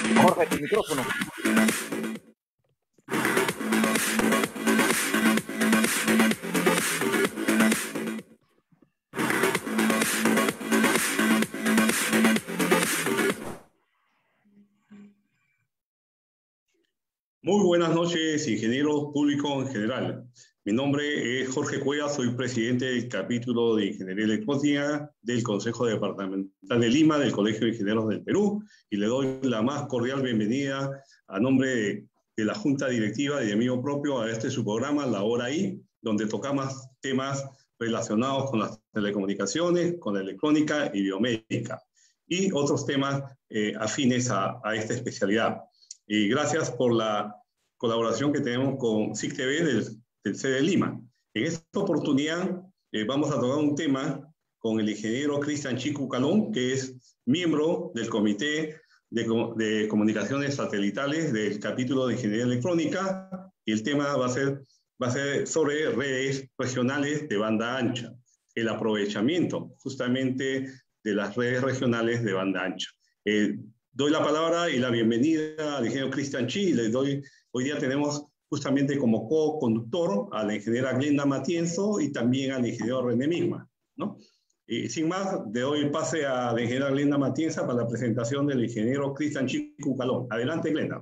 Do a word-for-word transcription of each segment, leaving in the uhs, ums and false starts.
Jorge, tu micrófono. Muy buenas noches, ingenieros público en general. Mi nombre es Jorge Cueva, soy presidente del capítulo de Ingeniería Electrónica del Consejo Departamental de Lima, del Colegio de Ingenieros del Perú, y le doy la más cordial bienvenida a nombre de, de la Junta Directiva y de mí propio a este su programa, La Hora I, donde tocamos temas relacionados con las telecomunicaciones, con la electrónica y biomédica, y otros temas eh, afines a, a esta especialidad. Y gracias por la colaboración que tenemos con S I C T V del, del C E D Lima. En esta oportunidad eh, vamos a tocar un tema con el ingeniero Cristian Chi Cucalón, que es miembro del Comité de, de Comunicaciones Satelitales del capítulo de Ingeniería Electrónica, y el tema va a ser, va a ser sobre redes regionales de banda ancha, el aprovechamiento justamente de las redes regionales de banda ancha. Eh, Doy la palabra y la bienvenida al ingeniero Cristian Chi. Les doy, hoy día tenemos justamente como co-conductor a la ingeniera Glenda Matienzo y también al ingeniero René Misma, ¿no? Y sin más, le doy el pase a la ingeniera Glenda Matienzo para la presentación del ingeniero Cristian Chi Cucalón. Adelante, Glenda.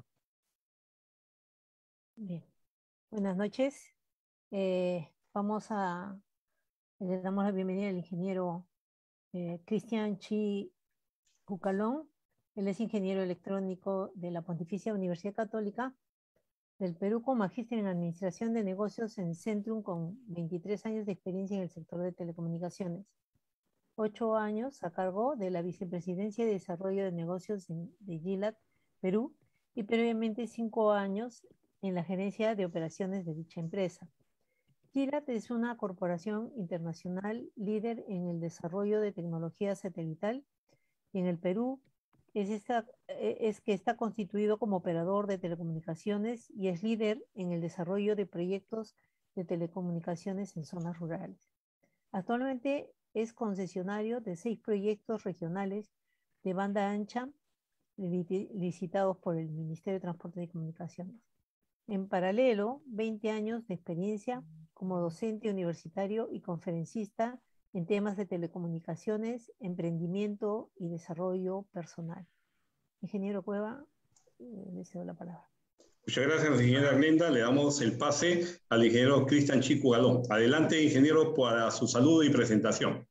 Bien, buenas noches. Eh, vamos a, le damos la bienvenida al ingeniero eh, Cristian Chi Cucalón. Él es ingeniero electrónico de la Pontificia Universidad Católica del Perú, con magíster en Administración de Negocios en Centrum, con veintitrés años de experiencia en el sector de telecomunicaciones. ocho años a cargo de la Vicepresidencia de Desarrollo de Negocios de Gilat, Perú, y previamente cinco años en la gerencia de operaciones de dicha empresa. Gilat es una corporación internacional líder en el desarrollo de tecnología satelital, y en el Perú Es, esta, es que está constituido como operador de telecomunicaciones y es líder en el desarrollo de proyectos de telecomunicaciones en zonas rurales. Actualmente es concesionario de seis proyectos regionales de banda ancha licitados por el Ministerio de Transporte y Comunicaciones. En paralelo, veinte años de experiencia como docente universitario y conferencista en temas de telecomunicaciones, emprendimiento y desarrollo personal. Ingeniero Cueva, le cedo la palabra. Muchas gracias, ingeniera Glenda. Le damos el pase al ingeniero Cristian Chi Cucalón. Adelante, ingeniero, para su saludo y presentación.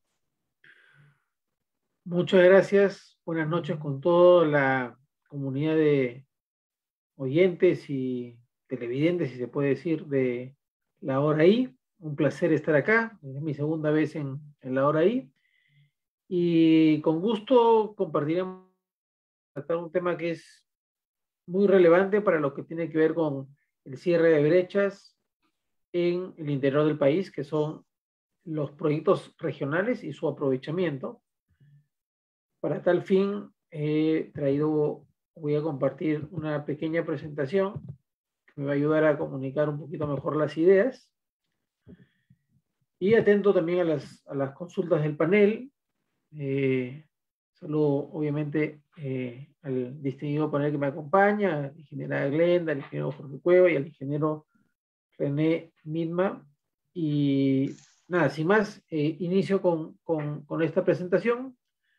Muchas gracias. Buenas noches con toda la comunidad de oyentes y televidentes, si se puede decir, de La Hora I. Un placer estar acá, es mi segunda vez en, en La Hora I, y con gusto compartiremos un tema que es muy relevante para lo que tiene que ver con el cierre de brechas en el interior del país, que son los proyectos regionales y su aprovechamiento. Para tal fin he traído, voy a compartir una pequeña presentación que me va a ayudar a comunicar un poquito mejor las ideas. Y atento también a las, a las consultas del panel. Eh, saludo obviamente eh, al distinguido panel que me acompaña, a la ingeniera Glenda, al ingeniero Jorge Cueva y al ingeniero René Midma. Y nada, sin más, eh, inicio con, con, con esta presentación.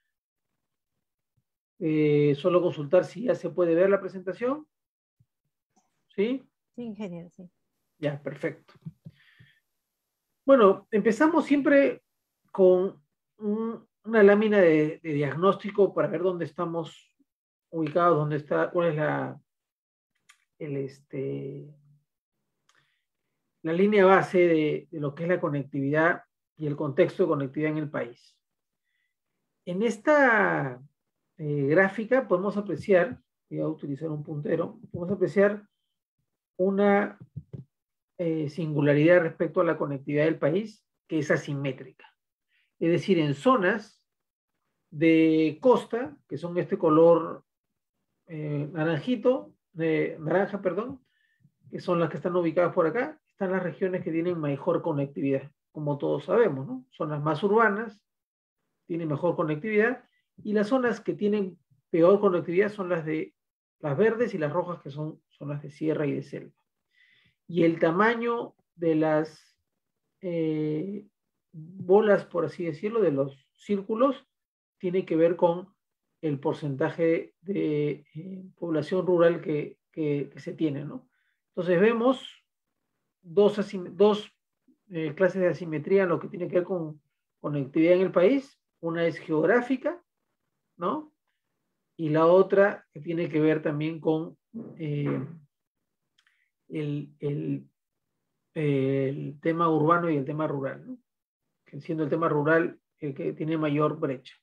Eh, solo consultar si ya se puede ver la presentación. ¿Sí? Sí, ingeniero, sí. Ya, perfecto. Bueno, empezamos siempre con un, una lámina de, de diagnóstico para ver dónde estamos ubicados, dónde está, cuál es la, el, este, la línea base de, de lo que es la conectividad y el contexto de conectividad en el país. En esta eh, gráfica podemos apreciar, voy a utilizar un puntero, podemos apreciar una eh, singularidad respecto a la conectividad del país, que es asimétrica. Es decir, en zonas de costa, que son este color eh, naranjito, de, naranja, perdón, que son las que están ubicadas por acá, están las regiones que tienen mejor conectividad, como todos sabemos, ¿no? Son las más urbanas, tienen mejor conectividad, y las zonas que tienen peor conectividad son las de las verdes y las rojas, que son zonas de sierra y de selva. Y el tamaño de las eh, bolas, por así decirlo, de los círculos, tiene que ver con el porcentaje de eh, población rural que, que, que se tiene, ¿no? Entonces vemos dos, dos eh, clases de asimetría en lo que tiene que ver con conectividad en el país. Una es geográfica, ¿no? Y la otra que tiene que ver también con eh, el, el, el tema urbano y el tema rural, ¿no? Siendo el tema rural el que tiene mayor brecha.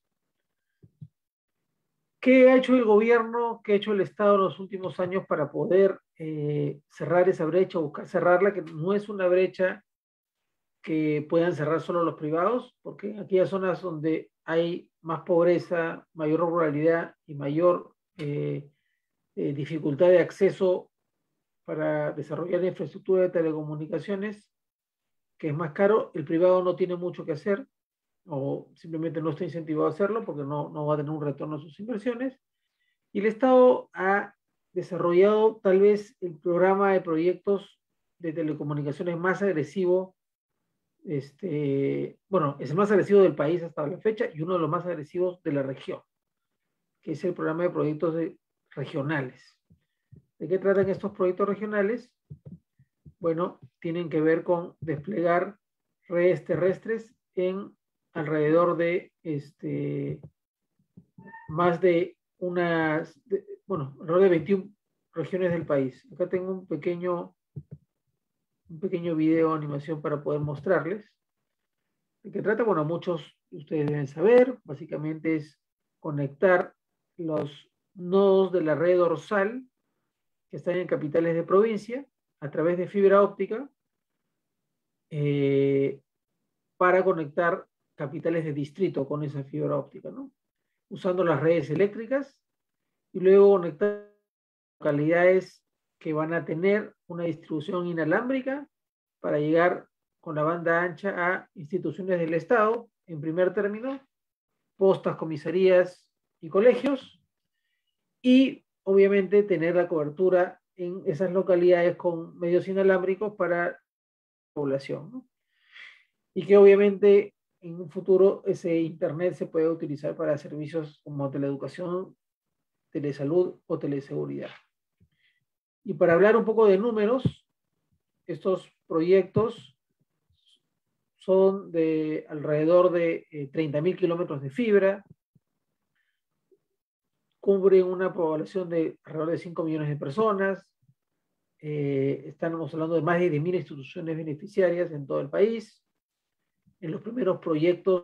¿Qué ha hecho el gobierno, qué ha hecho el Estado en los últimos años para poder eh, cerrar esa brecha, buscar cerrarla, que no es una brecha que puedan cerrar solo los privados, porque en aquellas zonas donde hay más pobreza, mayor ruralidad y mayor eh, eh, dificultad de acceso para desarrollar la infraestructura de telecomunicaciones, que es más caro, el privado no tiene mucho que hacer, o simplemente no está incentivado a hacerlo porque no, no va a tener un retorno a sus inversiones. Y el Estado ha desarrollado tal vez el programa de proyectos de telecomunicaciones más agresivo, este, bueno, es el más agresivo del país hasta la fecha y uno de los más agresivos de la región, que es el programa de proyectos de, regionales. ¿De qué tratan estos proyectos regionales? Bueno, tienen que ver con desplegar redes terrestres en alrededor de este, más de unas, de, bueno, alrededor de veintiuna regiones del país. Acá tengo un pequeño, un pequeño video animación para poder mostrarles. ¿De qué trata? Bueno, muchos de ustedes deben saber, básicamente es conectar los nodos de la red dorsal que están en capitales de provincia a través de fibra óptica eh, para conectar capitales de distrito con esa fibra óptica, ¿no? Usando las redes eléctricas y luego conectar localidades que van a tener una distribución inalámbrica para llegar con la banda ancha a instituciones del Estado, en primer término, postas, comisarías y colegios, y obviamente tener la cobertura en esas localidades con medios inalámbricos para la población, ¿no? Y que obviamente en un futuro ese internet se puede utilizar para servicios como teleeducación, telesalud o teleseguridad. Y para hablar un poco de números, estos proyectos son de alrededor de eh, treinta mil kilómetros de fibra, cubren una población de alrededor de cinco millones de personas, eh, estamos hablando de más de diez mil instituciones beneficiarias en todo el país. En los primeros proyectos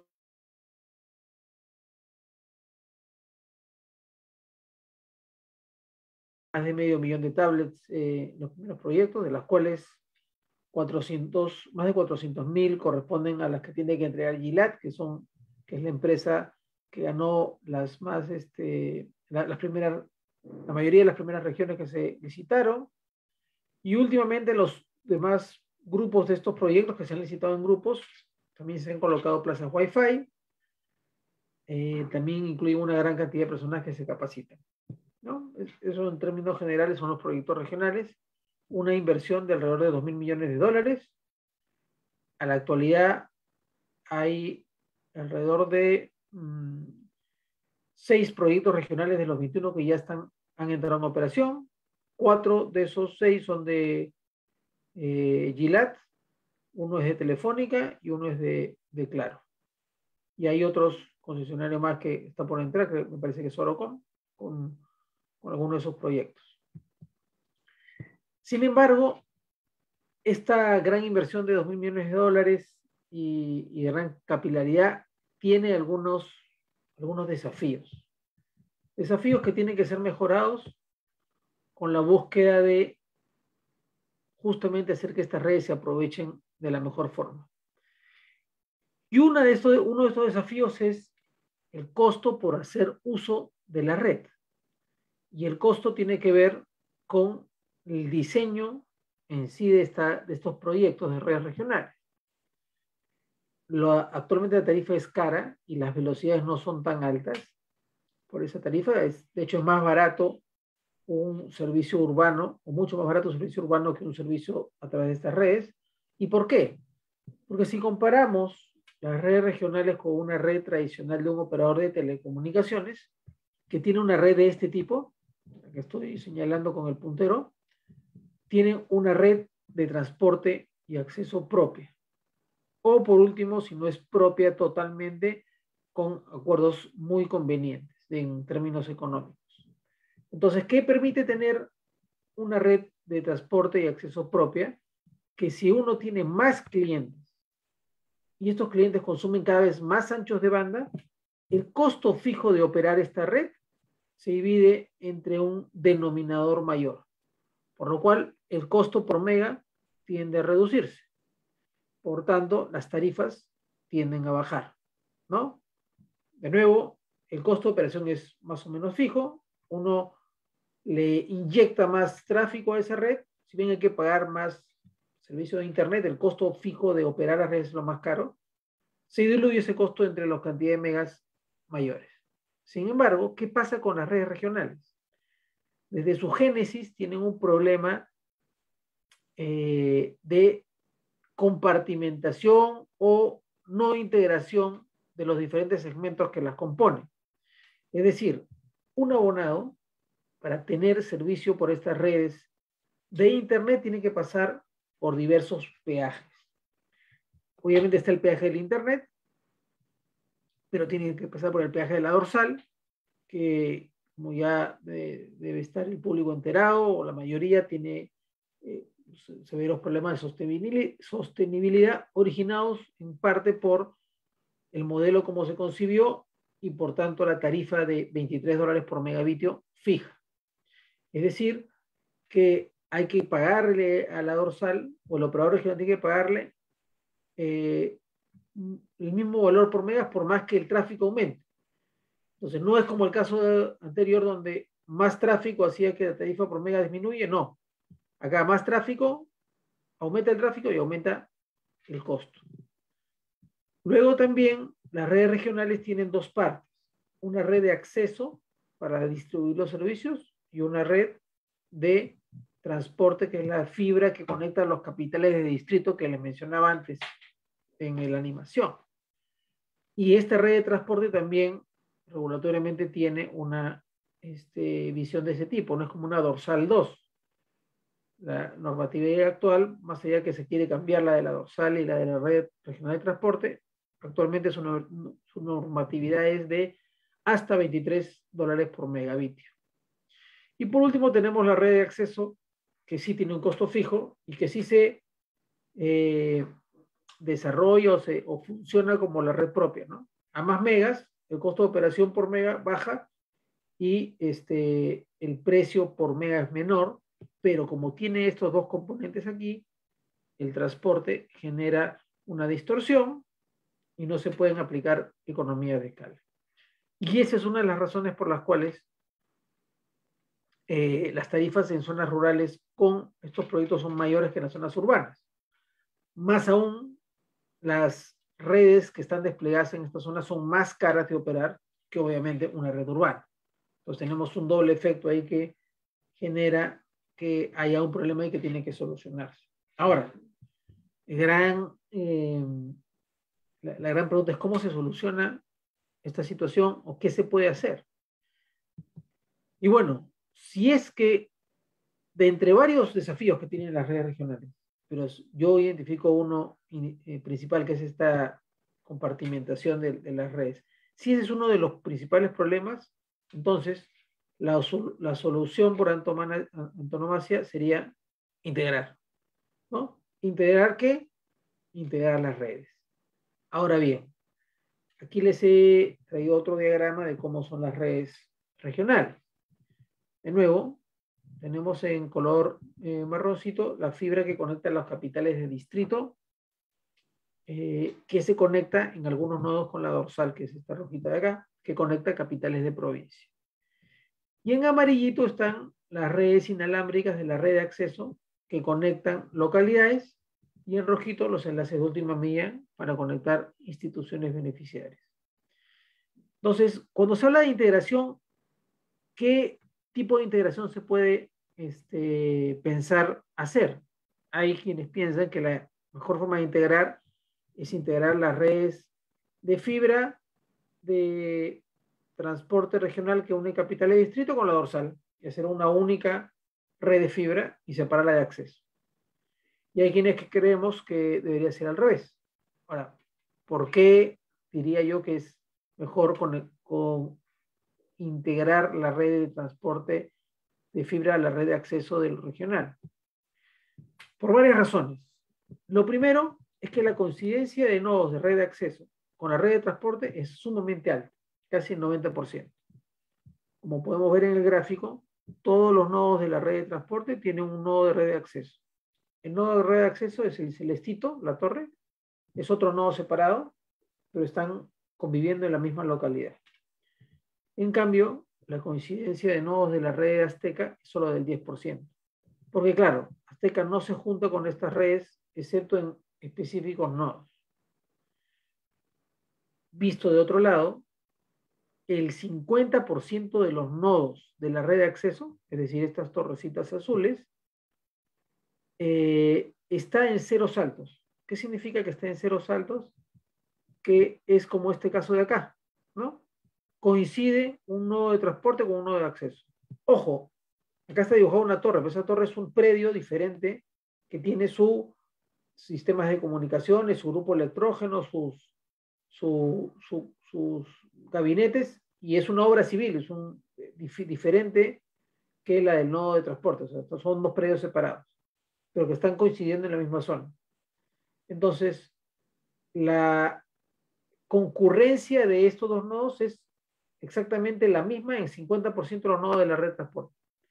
más de medio millón de tablets, eh, los primeros proyectos, de las cuales cuatrocientos, más de cuatrocientos mil corresponden a las que tiene que entregar Gilat, que, son, que es la empresa que ganó las más, este, la, las primeras, la mayoría de las primeras regiones que se licitaron. Y últimamente los demás grupos de estos proyectos que se han licitado en grupos, también se han colocado plazas Wi-Fi, eh, también incluye una gran cantidad de personas que se capacitan, ¿no? Eso en términos generales son los proyectos regionales, una inversión de alrededor de dos mil millones de dólares. A la actualidad hay alrededor de mmm, seis proyectos regionales de los veintiuno que ya están, han entrado en operación. Cuatro de esos seis son de eh, Gilat, uno es de Telefónica y uno es de, de Claro. Y hay otros concesionarios más que están por entrar, que me parece que es Orocom, con, con algunos de esos proyectos. Sin embargo, esta gran inversión de dos mil millones de dólares y, y de gran capilaridad tiene algunos, algunos desafíos. Desafíos que tienen que ser mejorados con la búsqueda de justamente hacer que estas redes se aprovechen de la mejor forma. Y una de estos, uno de estos desafíos es el costo por hacer uso de la red. Y el costo tiene que ver con el diseño en sí de, esta, de estos proyectos de redes regionales. Lo, actualmente la tarifa es cara y las velocidades no son tan altas. Por esa tarifa, es, de hecho, es más barato un servicio urbano, o mucho más barato un servicio urbano que un servicio a través de estas redes. ¿Y por qué? Porque si comparamos las redes regionales con una red tradicional de un operador de telecomunicaciones, que tiene una red de este tipo, que estoy señalando con el puntero, tienen una red de transporte y acceso propia. O por último, si no es propia totalmente, con acuerdos muy convenientes en términos económicos. Entonces, ¿qué permite tener una red de transporte y acceso propia? Que si uno tiene más clientes y estos clientes consumen cada vez más anchos de banda, el costo fijo de operar esta red se divide entre un denominador mayor, por lo cual el costo por mega tiende a reducirse. Por tanto, las tarifas tienden a bajar, ¿no? De nuevo, el costo de operación es más o menos fijo, uno le inyecta más tráfico a esa red, si bien hay que pagar más servicio de internet, el costo fijo de operar las redes es lo más caro, se diluye ese costo entre las cantidades de megas mayores. Sin embargo, ¿qué pasa con las redes regionales? Desde su génesis tienen un problema eh, de compartimentación o no integración de los diferentes segmentos que las componen. Es decir, un abonado, para tener servicio por estas redes de internet, tiene que pasar por diversos peajes. Obviamente está el peaje del internet, pero tiene que pasar por el peaje de la dorsal, que como ya de, debe estar el público enterado, o la mayoría tiene eh, severos problemas de sostenibilidad, sostenibilidad originados en parte por el modelo como se concibió y por tanto la tarifa de veintitrés dólares por megabitio fija. Es decir, que hay que pagarle a la dorsal, o el operador regional tiene que pagarle eh, el mismo valor por megas por más que el tráfico aumente. Entonces, no es como el caso anterior donde más tráfico hacía que la tarifa por mega disminuye, no. Acá más tráfico, aumenta el tráfico y aumenta el costo. Luego también las redes regionales tienen dos partes. Una red de acceso para distribuir los servicios y una red de transporte, que es la fibra que conecta los capitales de distrito que les mencionaba antes en la animación. Y esta red de transporte también regulatoriamente tiene una este, visión de ese tipo, no es como una dorsal dos. La normatividad actual, más allá que se quiere cambiar la de la dorsal y la de la red regional de transporte, actualmente su, su normatividad es de hasta veintitrés dólares por megabitio. Y por último tenemos la red de acceso, que sí tiene un costo fijo y que sí se eh, desarrolla o, se, o funciona como la red propia, ¿no? A más megas, el costo de operación por mega baja y este, el precio por mega es menor, pero como tiene estos dos componentes aquí, el transporte genera una distorsión y no se pueden aplicar economías de escala. Y esa es una de las razones por las cuales eh, las tarifas en zonas rurales con estos proyectos son mayores que en las zonas urbanas. Más aún, las redes que están desplegadas en estas zonas son más caras de operar que obviamente una red urbana. Entonces tenemos un doble efecto ahí que genera que haya un problema y que tiene que solucionarse. Ahora, el gran, eh, la, la gran pregunta es cómo se soluciona esta situación o qué se puede hacer. Y bueno, si es que de entre varios desafíos que tienen las redes regionales, pero yo identifico uno eh, principal, que es esta compartimentación de, de las redes. Si ese es uno de los principales problemas, entonces la, la solución por antonomasia sería integrar, ¿no? ¿Integrar qué? Integrar las redes. Ahora bien, aquí les he traído otro diagrama de cómo son las redes regionales. De nuevo, tenemos en color eh, marroncito la fibra que conecta los capitales de distrito, eh, que se conecta en algunos nodos con la dorsal, que es esta rojita de acá, que conecta capitales de provincia. Y en amarillito están las redes inalámbricas de la red de acceso que conectan localidades, y en rojito los enlaces de última milla para conectar instituciones beneficiarias. Entonces, cuando se habla de integración, ¿qué tipo de integración se puede este, pensar hacer? Hay quienes piensan que la mejor forma de integrar es integrar las redes de fibra de transporte regional que une capital y distrito con la dorsal y hacer una única red de fibra y separarla de acceso. Y hay quienes que creemos que debería ser al revés. Ahora, ¿por qué diría yo que es mejor con, con integrar la red de transporte de fibra a la red de acceso del regional? Por varias razones. Lo primero es que la coincidencia de nodos de red de acceso con la red de transporte es sumamente alta, casi el noventa por ciento. Como podemos ver en el gráfico, todos los nodos de la red de transporte tienen un nodo de red de acceso. El nodo de red de acceso es el celestito, la torre, es otro nodo separado, pero están conviviendo en la misma localidad. En cambio, la coincidencia de nodos de la red de Azteca es solo del diez por ciento. Porque claro, Azteca no se junta con estas redes, excepto en específicos nodos. Visto de otro lado, el cincuenta por ciento de los nodos de la red de acceso, es decir, estas torrecitas azules, eh, está en ceros altos. ¿Qué significa que está en ceros altos? Que es como este caso de acá, ¿no? Coincide un nodo de transporte con un nodo de acceso. Ojo, acá está dibujada una torre, pero esa torre es un predio diferente que tiene sus sistemas de comunicaciones, su grupo electrógeno, sus, su, su, sus gabinetes, y es una obra civil, es un, dif, diferente que la del nodo de transporte. O sea, estos son dos predios separados, pero que están coincidiendo en la misma zona. Entonces, la concurrencia de estos dos nodos es exactamente la misma en cincuenta por ciento de los nodos de la red de transporte.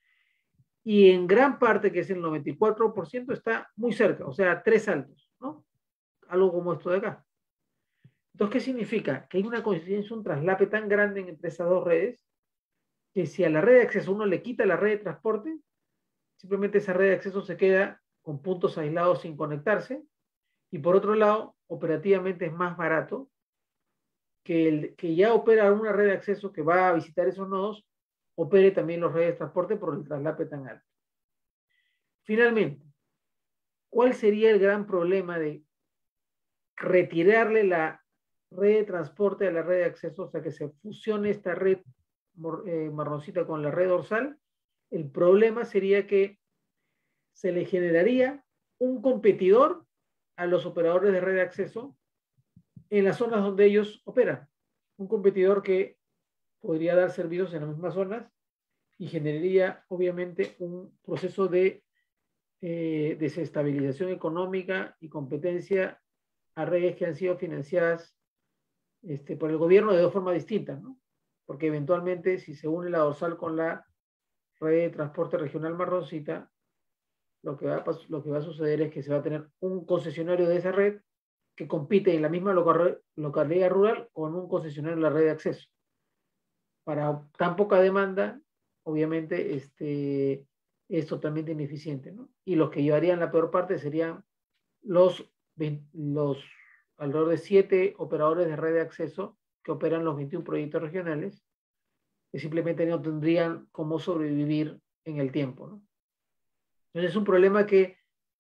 Y en gran parte, que es el noventa y cuatro por ciento, está muy cerca, o sea, tres altos, ¿no? Algo como esto de acá. Entonces, ¿qué significa? Que hay una coincidencia, un traslape tan grande entre esas dos redes, que si a la red de acceso uno le quita la red de transporte, simplemente esa red de acceso se queda con puntos aislados sin conectarse, y por otro lado, operativamente es más barato que el que ya opera una red de acceso que va a visitar esos nodos, opere también los redes de transporte por el traslape tan alto. Finalmente, ¿cuál sería el gran problema de retirarle la red de transporte a la red de acceso, o sea, que se fusione esta red eh, marroncita con la red dorsal? El problema sería que se le generaría un competidor a los operadores de red de acceso en las zonas donde ellos operan. Un competidor que podría dar servicios en las mismas zonas y generaría, obviamente, un proceso de eh, desestabilización económica y competencia a redes que han sido financiadas este, por el gobierno de dos formas distintas, ¿no? Porque eventualmente, si se une la dorsal con la red de transporte regional marroncita, lo que va a, lo que va a suceder es que se va a tener un concesionario de esa red que compite en la misma local, localidad rural con un concesionario en la red de acceso. Para tan poca demanda, obviamente, este, es totalmente ineficiente, ¿no? Y los que llevarían la peor parte serían los, los alrededor de siete operadores de red de acceso que operan los veintiún proyectos regionales, que simplemente no tendrían cómo sobrevivir en el tiempo, ¿no? Entonces es un problema que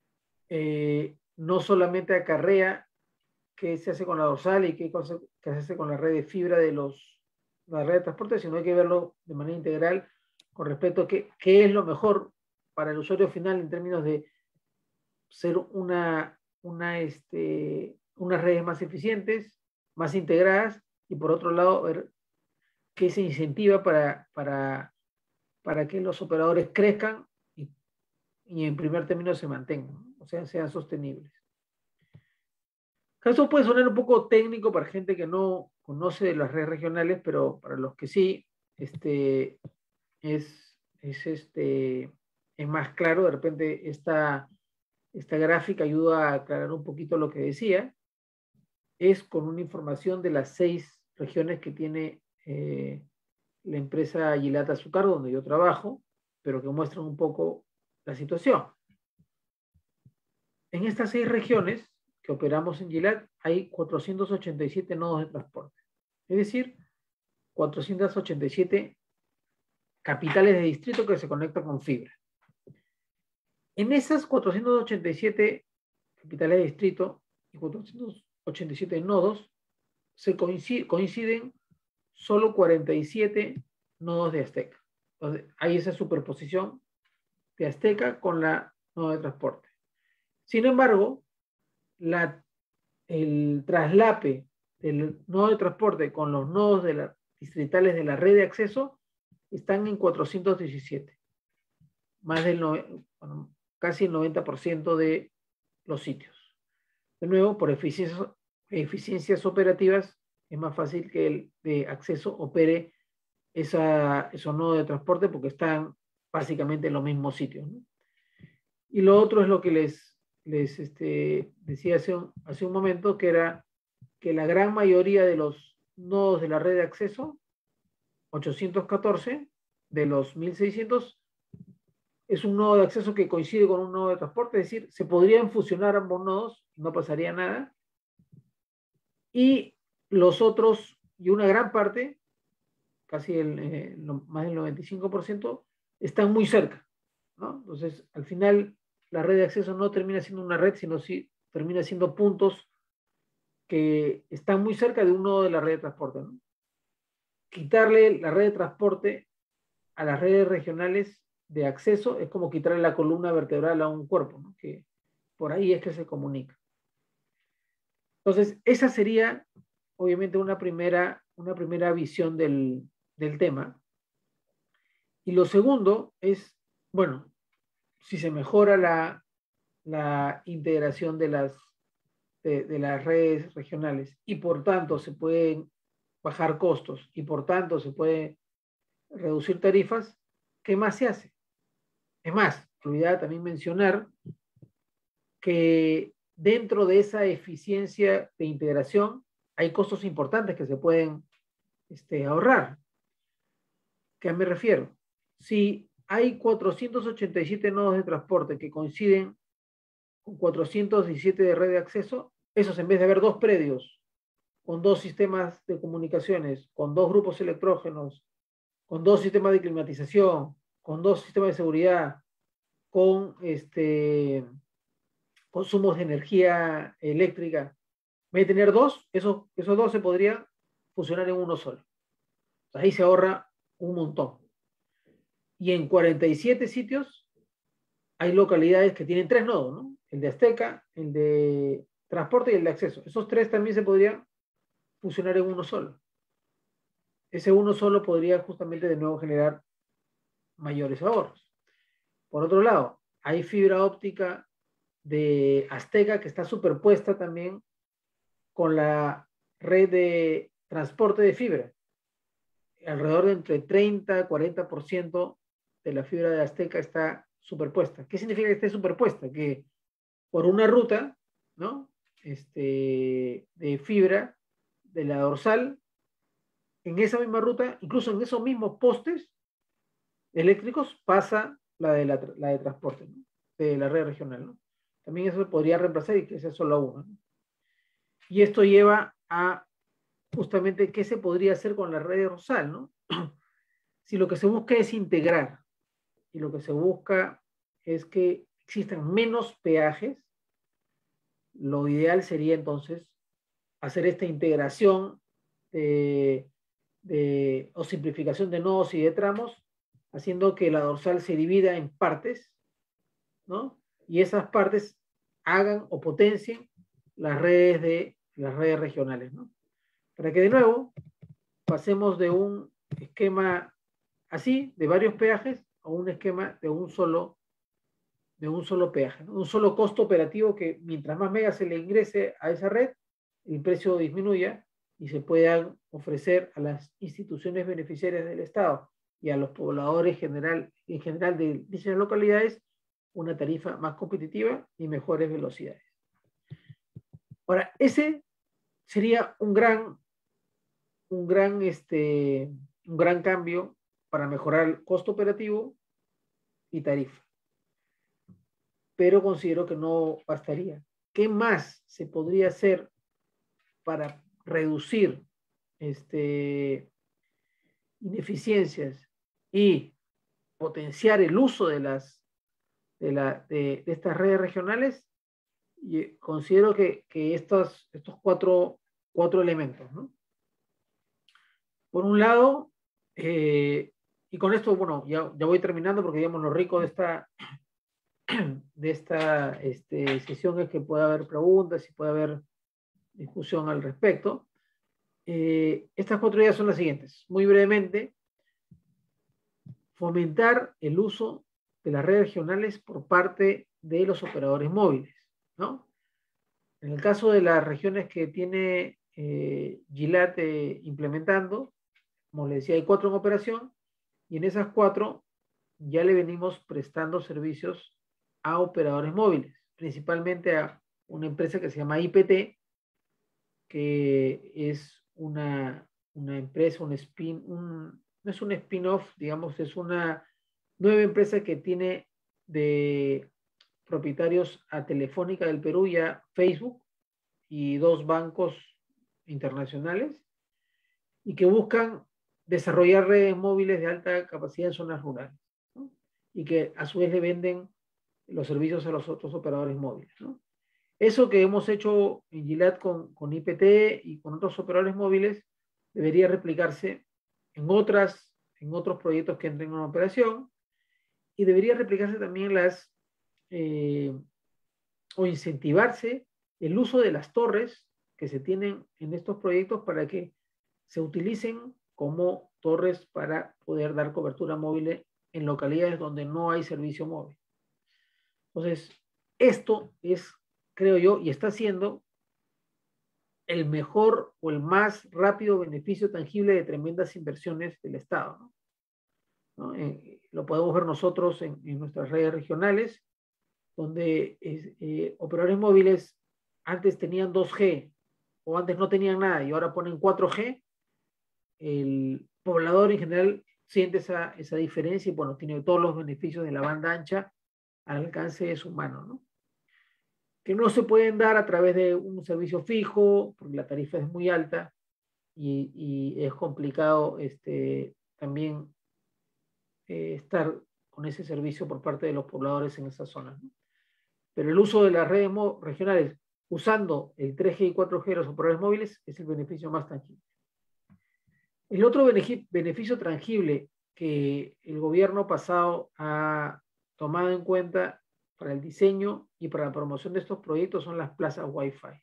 eh, no solamente acarrea qué se hace con la dorsal y qué, cosa, qué se hace con la red de fibra de los, la red de transporte, sino hay que verlo de manera integral con respecto a qué, qué es lo mejor para el usuario final en términos de ser una, una, este, unas redes más eficientes, más integradas, y por otro lado, ver qué se incentiva para, para, para que los operadores crezcan y, y en primer término se mantengan, ¿no? O sea, sean sostenibles. Eso puede sonar un poco técnico para gente que no conoce de las redes regionales, pero para los que sí, este, es, es, este, es más claro. De repente esta, esta gráfica ayuda a aclarar un poquito lo que decía. Es con una información de las seis regiones que tiene eh, la empresa Gilat a su cargo, donde yo trabajo, pero que muestran un poco la situación. En estas seis regiones que operamos en Gilat hay cuatrocientos ochenta y siete nodos de transporte. Es decir, cuatrocientas ochenta y siete capitales de distrito que se conectan con fibra. En esas cuatrocientos ochenta y siete capitales de distrito y cuatrocientos ochenta y siete nodos, se coinciden, coinciden solo cuarenta y siete nodos de Azteca. Entonces, hay esa superposición de Azteca con la nodo de transporte. Sin embargo, la, el traslape del nodo de transporte con los nodos de la, distritales de la red de acceso están en cuatrocientos diecisiete. Más del bueno, casi el noventa por ciento de los sitios. De nuevo, por eficiencias, eficiencias operativas, es más fácil que el de acceso opere esa, esos nodos de transporte porque están básicamente en los mismos sitios, ¿no? Y lo otro es lo que les, les este, decía hace un, hace un momento, que era que la gran mayoría de los nodos de la red de acceso, ochocientos catorce de los mil seiscientos, es un nodo de acceso que coincide con un nodo de transporte, es decir, se podrían fusionar ambos nodos, no pasaría nada. Y los otros, y una gran parte, casi el, eh, más del noventa y cinco por ciento, están muy cerca, ¿no? Entonces, al final, la red de acceso no termina siendo una red, sino sí termina siendo puntos que están muy cerca de un nodo de la red de transporte, ¿no? Quitarle la red de transporte a las redes regionales de acceso es como quitarle la columna vertebral a un cuerpo, ¿no? Que por ahí es que se comunica. Entonces, esa sería, obviamente, una primera, una primera visión del, del tema. Y lo segundo es, bueno, si se mejora la, la integración de las, de, de las redes regionales y por tanto se pueden bajar costos y por tanto se puede reducir tarifas, ¿qué más se hace? Es más, olvidaba también mencionar que dentro de esa eficiencia de integración hay costos importantes que se pueden este, ahorrar. ¿Qué me refiero? Si hay cuatrocientos ochenta y siete nodos de transporte que coinciden con cuatrocientos diecisiete de red de acceso, esos en vez de haber dos predios con dos sistemas de comunicaciones, con dos grupos electrógenos, con dos sistemas de climatización, con dos sistemas de seguridad, con este, consumos de energía eléctrica, en vez de tener dos, esos, esos dos se podrían fusionar en uno solo. O sea, ahí se ahorra un montón. Y en cuarenta y siete sitios hay localidades que tienen tres nodos, ¿no? El de Azteca, el de transporte y el de acceso. Esos tres también se podrían fusionar en uno solo. Ese uno solo podría justamente de nuevo generar mayores ahorros. Por otro lado, hay fibra óptica de Azteca que está superpuesta también con la red de transporte de fibra. Alrededor de entre treinta y cuarenta por ciento de la fibra de Azteca está superpuesta. ¿Qué significa que esté superpuesta? Que por una ruta, ¿no? Este, de fibra de la dorsal, en esa misma ruta, incluso en esos mismos postes eléctricos, pasa la de, la, la de transporte, ¿no? De la red regional, ¿no? También eso podría reemplazar y que sea solo uno, ¿no? Y esto lleva a justamente qué se podría hacer con la red dorsal, ¿no? Si lo que se busca es integrar y lo que se busca es que existan menos peajes, lo ideal sería entonces hacer esta integración de, de, o simplificación de nodos y de tramos, haciendo que la dorsal se divida en partes, ¿no? Y esas partes hagan o potencien las redes de las redes regionales, ¿no? Para que de nuevo pasemos de un esquema así, de varios peajes, a un esquema de un solo, de un solo peaje, ¿no? Un solo costo operativo que mientras más megas se le ingrese a esa red, el precio disminuya y se puedan ofrecer a las instituciones beneficiarias del Estado y a los pobladores general, en general de dichas localidades una tarifa más competitiva y mejores velocidades. Ahora, ese sería un gran, un gran, este, un gran cambio para mejorar el costo operativo y tarifa. Pero considero que no bastaría. ¿Qué más se podría hacer para reducir este, ineficiencias y potenciar el uso de, las, de, la, de, de estas redes regionales, y considero que, que estos, estos cuatro, cuatro elementos, ¿no? Por un lado, eh, y con esto, bueno, ya, ya voy terminando porque, digamos, lo rico de esta, de esta este, sesión es que puede haber preguntas y puede haber discusión al respecto. Eh, estas cuatro ideas son las siguientes. Muy brevemente, fomentar el uso de las redes regionales por parte de los operadores móviles, ¿no? En el caso de las regiones que tiene eh, Gilat eh, implementando, como les decía, hay cuatro en operación, y en esas cuatro ya le venimos prestando servicios a operadores móviles, principalmente a una empresa que se llama I P T, que es una, una empresa, un spin, un, no es un spin-off, digamos, es una nueva empresa que tiene de propietarios a Telefónica del Perú y a Facebook y dos bancos internacionales, y que buscan desarrollar redes móviles de alta capacidad en zonas rurales, ¿no? Y que a su vez le venden los servicios a los otros operadores móviles, ¿no? Eso que hemos hecho en Gilat con, con I P T y con otros operadores móviles debería replicarse en, otras, en otros proyectos que entren en operación, y debería replicarse también las, eh, o incentivarse el uso de las torres que se tienen en estos proyectos para que se utilicen como torres para poder dar cobertura móvil en localidades donde no hay servicio móvil. Entonces, esto es, creo yo, y está siendo el mejor o el más rápido beneficio tangible de tremendas inversiones del Estado, ¿no? ¿No? Eh, lo podemos ver nosotros en, en nuestras redes regionales, donde es, eh, operadores móviles antes tenían dos G, o antes no tenían nada, y ahora ponen cuatro G. El poblador en general siente esa, esa diferencia y, bueno, tiene todos los beneficios de la banda ancha al alcance de su mano, ¿no? Que no se pueden dar a través de un servicio fijo, porque la tarifa es muy alta y, y es complicado este, también eh, estar con ese servicio por parte de los pobladores en esas zonas, ¿no? Pero el uso de las redes regionales usando el tres G y cuatro G de los operadores móviles es el beneficio más tangible. El otro beneficio tangible que el gobierno pasado ha tomado en cuenta para el diseño y para la promoción de estos proyectos son las plazas Wi-Fi.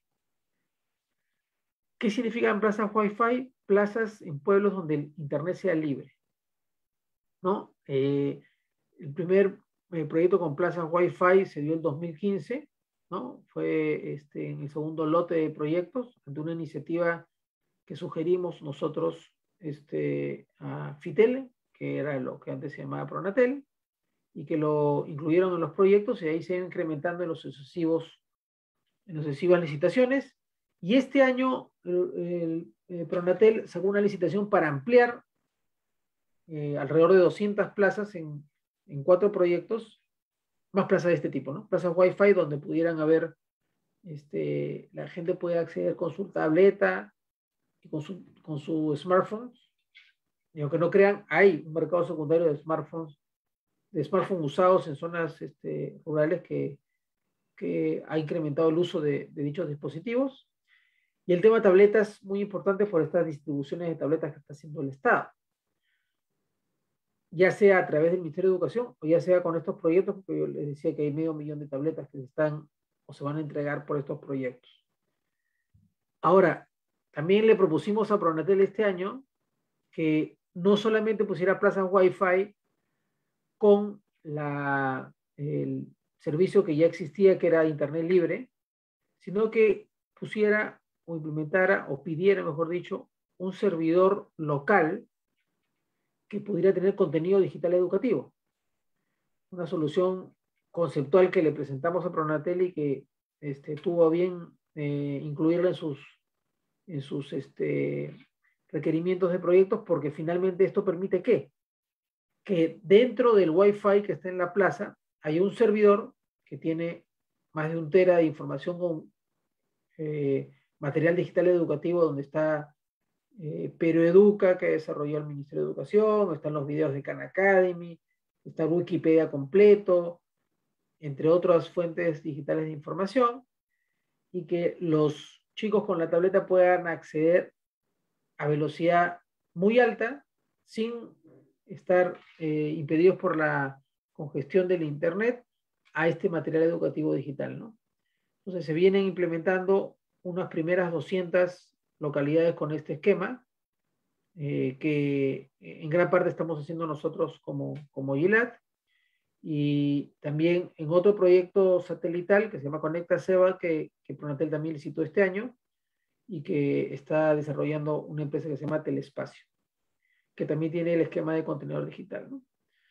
¿Qué significan plazas Wi-Fi? Plazas en pueblos donde el internet sea libre, ¿no? Eh, el primer eh, proyecto con plazas Wi-Fi se dio en dos mil quince, ¿no? Fue este, en el segundo lote de proyectos, ante una iniciativa que sugerimos nosotros este, a Fitele, que era lo que antes se llamaba Pronatel, y que lo incluyeron en los proyectos, y ahí se van incrementando en los sucesivos, en las sucesivas licitaciones. Y este año el, el, el Pronatel sacó una licitación para ampliar eh, alrededor de doscientas plazas en, en cuatro proyectos, más plazas de este tipo, ¿no? Plazas Wi-Fi donde pudieran haber, este, la gente puede acceder con su tableta y con su, con su smartphone. Y aunque no crean, hay un mercado secundario de smartphones, de smartphones usados en zonas este, rurales que, que ha incrementado el uso de, de dichos dispositivos. Y el tema de tabletas, muy importante por estas distribuciones de tabletas que está haciendo el Estado, ya sea a través del Ministerio de Educación o ya sea con estos proyectos, porque yo les decía que hay medio millón de tabletas que se están o se van a entregar por estos proyectos. Ahora, también le propusimos a Pronatel este año que no solamente pusiera plazas Wi-Fi con la, el servicio que ya existía, que era Internet libre, sino que pusiera o implementara o pidiera, mejor dicho, un servidor local que pudiera tener contenido digital educativo. Una solución conceptual que le presentamos a Pronatel y que este, tuvo a bien eh, incluirla en sus, en sus este, requerimientos de proyectos, porque finalmente esto permite ¿qué? Que dentro del Wi-Fi que está en la plaza hay un servidor que tiene más de un tera de información con eh, material digital educativo, donde está eh, Pero Educa, que desarrolló el Ministerio de Educación, están los videos de Khan Academy, está Wikipedia completo, entre otras fuentes digitales de información, y que los chicos con la tableta puedan acceder a velocidad muy alta sin estar eh, impedidos por la congestión del internet a este material educativo digital, ¿no? Entonces se vienen implementando unas primeras doscientas localidades con este esquema, eh, que en gran parte estamos haciendo nosotros como, como G I L A D, y también en otro proyecto satelital que se llama Conecta Seba, que, que Pronatel también licitó este año, y que está desarrollando una empresa que se llama Telespacio, que también tiene el esquema de contenedor digital, ¿no?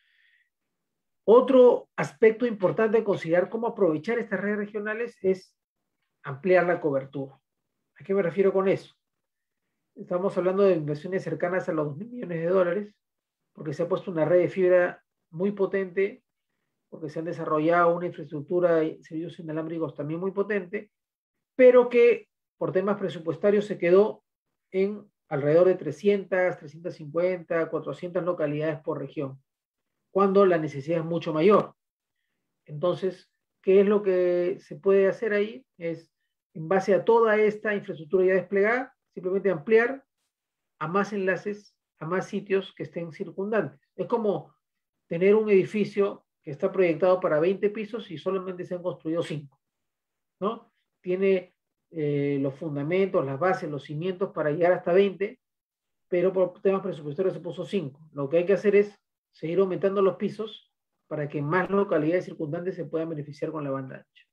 Otro aspecto importante de considerar cómo aprovechar estas redes regionales es ampliar la cobertura. ¿A qué me refiero con eso? Estamos hablando de inversiones cercanas a los dos mil millones de dólares, porque se ha puesto una red de fibra muy potente, porque se han desarrollado una infraestructura y servicios inalámbricos también muy potente, pero que por temas presupuestarios se quedó en alrededor de trescientas, trescientas cincuenta, cuatrocientas localidades por región, cuando la necesidad es mucho mayor. Entonces, ¿qué es lo que se puede hacer ahí? Es, en base a toda esta infraestructura ya desplegada, simplemente ampliar a más enlaces, a más sitios que estén circundantes. Es como tener un edificio que está proyectado para veinte pisos y solamente se han construido cinco, ¿no? Tiene eh, los fundamentos, las bases, los cimientos para llegar hasta veinte, pero por temas presupuestarios se puso cinco. Lo que hay que hacer es seguir aumentando los pisos para que más localidades circundantes se puedan beneficiar con la banda ancha.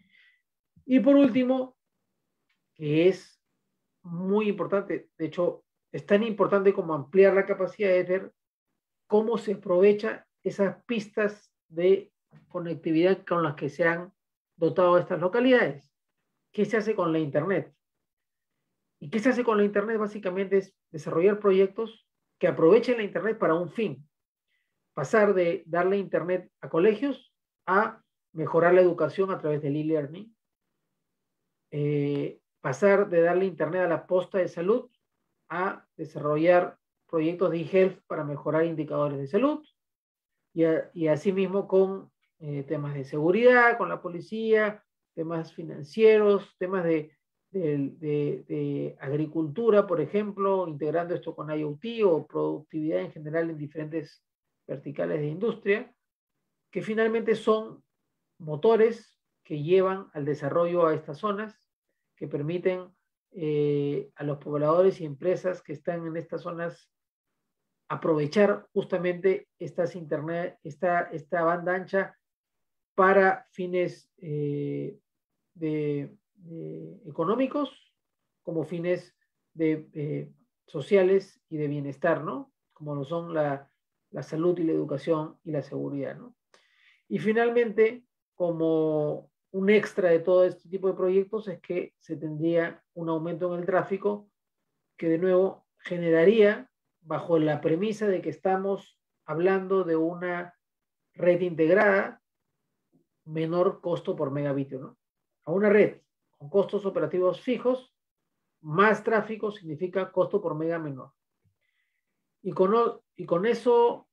Y por último, que es muy importante, de hecho, es tan importante como ampliar la capacidad, de ver cómo se aprovecha esas pistas de conectividad con las que se han dotado estas localidades. ¿Qué se hace con la Internet? ¿Y qué se hace con la Internet? Básicamente es desarrollar proyectos que aprovechen la Internet para un fin. Pasar de darle Internet a colegios a mejorar la educación a través del e-learning. Eh, pasar de darle Internet a la posta de salud a desarrollar proyectos de e-health para mejorar indicadores de salud. Y, a, y asimismo con eh, temas de seguridad, con la policía, temas financieros, temas de, de, de, de agricultura, por ejemplo, integrando esto con IoT o productividad en general en diferentes verticales de industria, que finalmente son motores que llevan al desarrollo a estas zonas, que permiten eh, a los pobladores y empresas que están en estas zonas aprovechar justamente estas internet, esta, esta banda ancha para fines eh, de, de económicos, como fines de, eh, sociales y de bienestar, ¿no? Como lo son la, la salud y la educación y la seguridad, ¿no? Y finalmente, como un extra de todo este tipo de proyectos, es que se tendría un aumento en el tráfico que de nuevo generaría, bajo la premisa de que estamos hablando de una red integrada, menor costo por megabitio, ¿no? A una red con costos operativos fijos, más tráfico significa costo por mega menor. Y con, y con eso,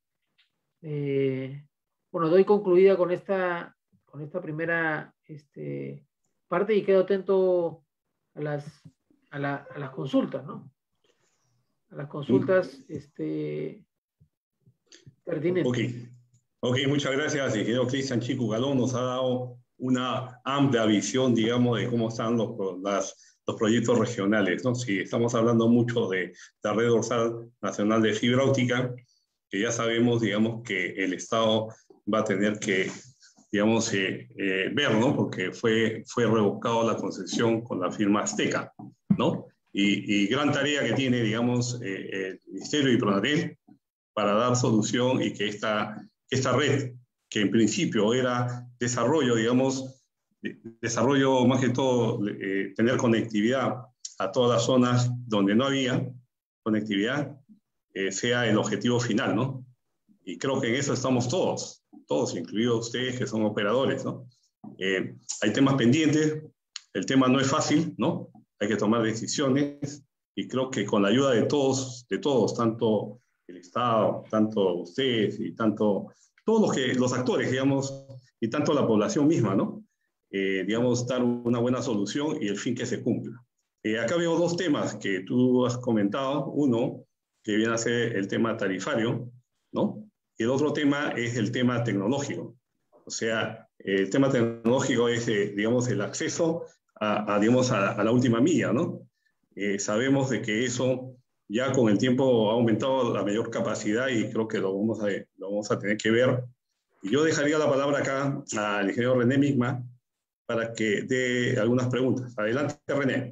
eh, bueno, doy concluida con esta, con esta primera este, parte y quedo atento a las, a, la, a las consultas, ¿no? A las consultas este, pertinentes. Ok, ok, muchas gracias, ingeniero Cristian Chi Cucalón. Nos ha dado una amplia visión, digamos, de cómo están los, las, los proyectos regionales, ¿no? Si estamos hablando mucho de la Red Dorsal Nacional de Fibra Óptica, que ya sabemos, digamos, que el Estado va a tener que, digamos, eh, eh, ver, ¿no? Porque fue, fue revocado la concesión con la firma Azteca, ¿no? Y, y gran tarea que tiene, digamos, eh, el Ministerio y Pronatel para dar solución y que esta, esta red, que en principio era desarrollo, digamos, desarrollo más que todo, eh, tener conectividad a todas las zonas donde no había conectividad, eh, sea el objetivo final, ¿no? Y creo que en eso estamos todos, todos, incluidos ustedes que son operadores, ¿no? Eh, hay temas pendientes, el tema no es fácil, ¿no? Hay que tomar decisiones y creo que con la ayuda de todos, de todos, tanto el Estado, tanto ustedes y tanto todos los, que, los actores, digamos, y tanto la población misma, ¿no? Eh, digamos, dar una buena solución y el fin que se cumpla. Eh, acá veo dos temas que tú has comentado. Uno, que viene a ser el tema tarifario, ¿no? Y el otro tema es el tema tecnológico. O sea, el tema tecnológico es, eh, digamos, el acceso a, a digamos, a, a la última milla, ¿no? Eh, sabemos de que eso ya con el tiempo ha aumentado la mayor capacidad y creo que lo vamos a, lo vamos a tener que ver. Y yo dejaría la palabra acá al ingeniero René Migma para que dé algunas preguntas. Adelante, René.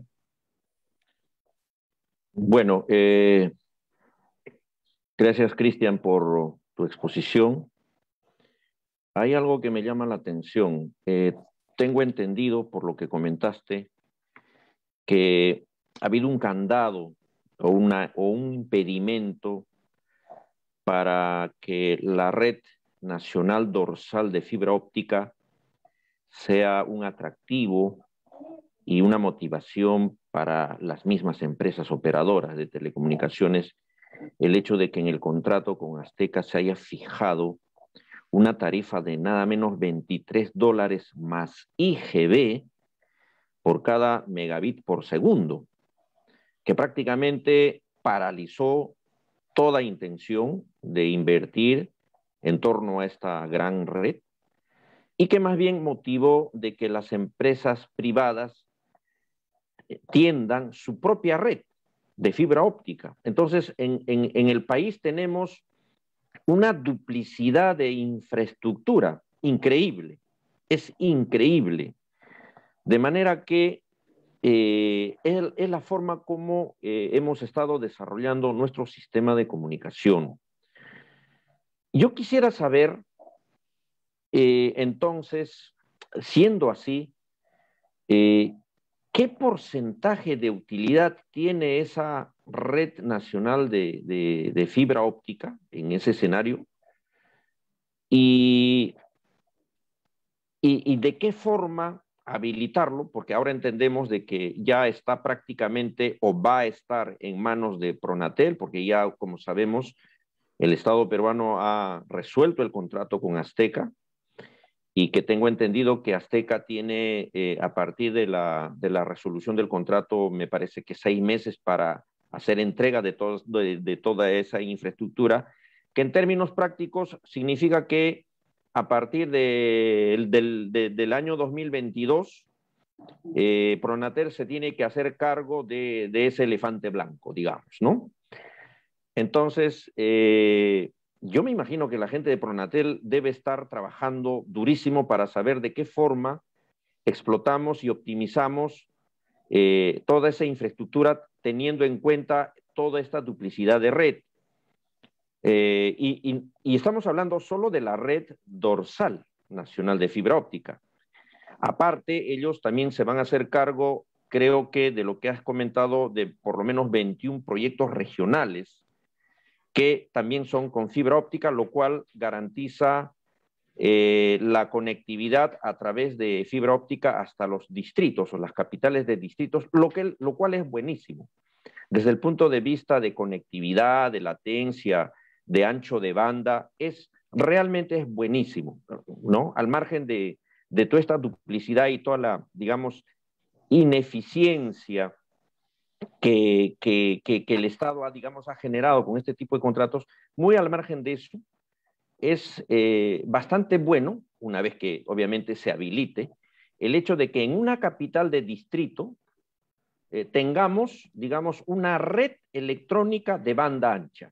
Bueno, eh, gracias, Cristian, por tu exposición. Hay algo que me llama la atención. Eh, tengo entendido, por lo que comentaste, que ha habido un candado o, una, o un impedimento para que la red nacional dorsal de fibra óptica sea un atractivo y una motivación para las mismas empresas operadoras de telecomunicaciones, el hecho de que en el contrato con Azteca se haya fijado una tarifa de nada menos veintitrés dólares más I G B por cada megabit por segundo, que prácticamente paralizó toda intención de invertir en torno a esta gran red y que más bien motivó de que las empresas privadas tiendan su propia red de fibra óptica. Entonces, en, en, en el país tenemos una duplicidad de infraestructura increíble, es increíble. De manera que eh, es, es la forma como eh, hemos estado desarrollando nuestro sistema de comunicación. Yo quisiera saber, eh, entonces, siendo así, eh, ¿qué porcentaje de utilidad tiene esa red nacional de, de, de fibra óptica en ese escenario? Y, y, y de qué forma habilitarlo, porque ahora entendemos de que ya está prácticamente o va a estar en manos de Pronatel, porque ya, como sabemos, el Estado peruano ha resuelto el contrato con Azteca, y que tengo entendido que Azteca tiene, eh, a partir de la, de la resolución del contrato, me parece que seis meses para hacer entrega de, to de, de toda esa infraestructura, que en términos prácticos significa que a partir de, del, de, del año dos mil veintidós, eh, Pronatel se tiene que hacer cargo de, de ese elefante blanco, digamos, ¿no? Entonces, eh, yo me imagino que la gente de Pronatel debe estar trabajando durísimo para saber de qué forma explotamos y optimizamos eh, toda esa infraestructura teniendo en cuenta toda esta duplicidad de red. Eh, y, y, y estamos hablando solo de la red dorsal nacional de fibra óptica. Aparte, ellos también se van a hacer cargo, creo que de lo que has comentado, de por lo menos veintiún proyectos regionales que también son con fibra óptica, lo cual garantiza eh, la conectividad a través de fibra óptica hasta los distritos o las capitales de distritos, lo, que, lo cual es buenísimo. Desde el punto de vista de conectividad, de latencia, de ancho de banda, es, realmente es buenísimo, ¿no? Al margen de, de toda esta duplicidad y toda la, digamos, ineficiencia Que, que, que, que el Estado ha, digamos, ha generado con este tipo de contratos, muy al margen de eso, es eh, bastante bueno, una vez que obviamente se habilite, el hecho de que en una capital de distrito eh, tengamos, digamos, una red electrónica de banda ancha.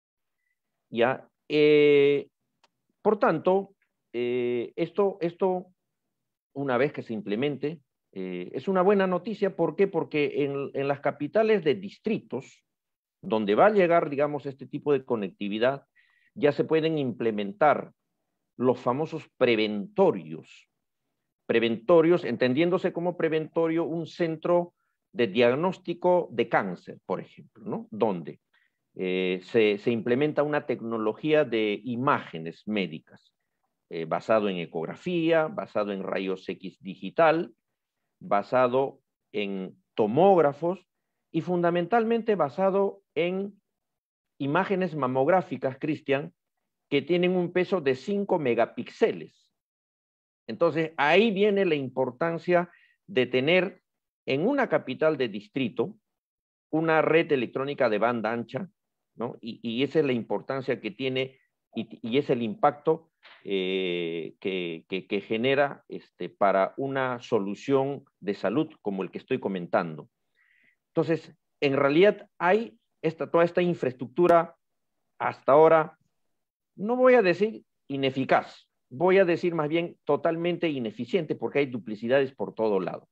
¿Ya? Eh, por tanto, eh, esto, esto, una vez que se implemente, Eh, es una buena noticia. ¿Por qué? Porque en, en las capitales de distritos, donde va a llegar, digamos, este tipo de conectividad, ya se pueden implementar los famosos preventorios. Preventorios, entendiéndose como preventorio un centro de diagnóstico de cáncer, por ejemplo, ¿no? Donde eh, se, se implementa una tecnología de imágenes médicas, eh, basado en ecografía, basado en rayos X digital, basado en tomógrafos y fundamentalmente basado en imágenes mamográficas, Cristian, que tienen un peso de cinco megapíxeles. Entonces, ahí viene la importancia de tener en una capital de distrito una red electrónica de banda ancha, ¿no? Y, y esa es la importancia que tiene y, y es el impacto eh, que, que, que genera este, para una solución de salud como el que estoy comentando. Entonces, en realidad hay esta, toda esta infraestructura hasta ahora, no voy a decir ineficaz, voy a decir más bien totalmente ineficiente porque hay duplicidades por todo lado.